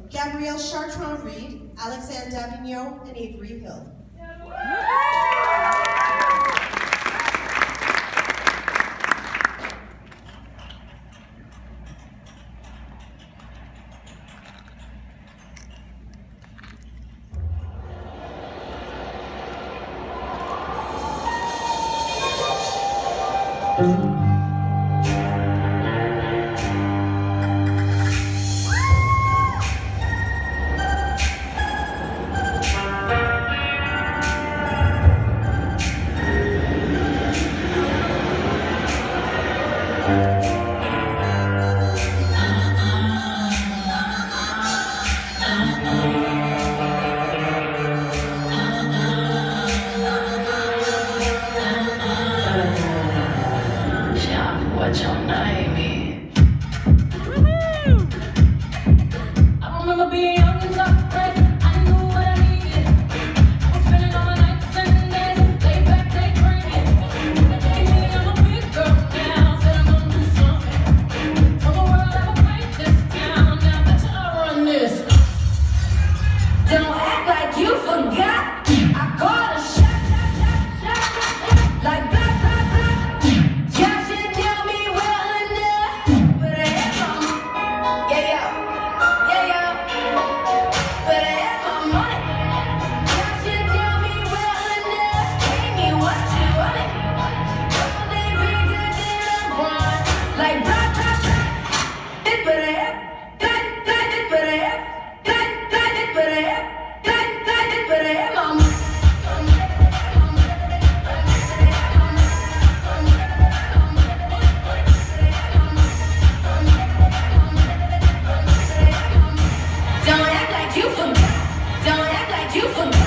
Gabrielle Chartrand-Reed, Alexandre Davignon, and Avery Hill. What your name is? I remember being young and so crazy. I knew what I needed. I was spending all my nights and days, lay back, daydreaming. I'm a big girl now, said I'm gonna do something. Told the world I would break this town. Now I bet you I'll run this. Don't act like you forgot. I got a shot like black. Don't act like you forgot.